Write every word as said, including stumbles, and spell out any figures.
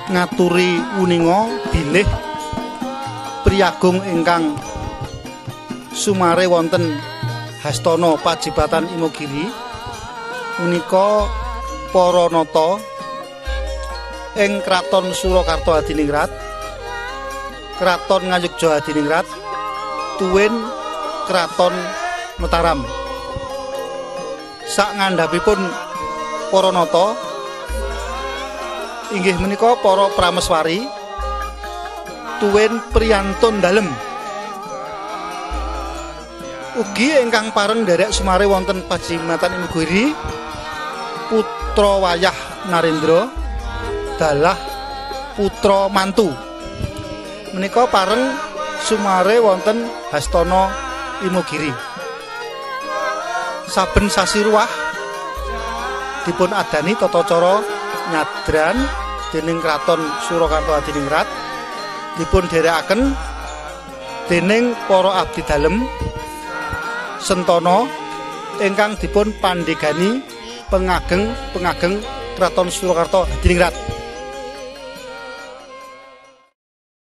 ngaturi uninga bilih priyagung ingkang sumare wonten hastana Pajibatan Imogiri menika para nata ing Kraton Surakarta Hadiningrat, Kraton Ngayogja Hadiningrat, tuwin Kraton Mataram. Sak ngandhapipun para nata inggih menika para prameswari tuwin priyantun dalem. Ugi ingkang pareng nderek sumare wonten Pajibatan Imogiri putra wayah Narendra dalah putra mantu. Menika pareng sumare wonten hastana Imogiri. Saben sasi ruwah dipun adani tata cara nyadran dening Kraton Surakarta Hadiningrat, dipun dherekaken dening para abdi dalem sentana ingkang dipun pandhegani pengageng-pengageng Kraton Surakarta Hadiningrat.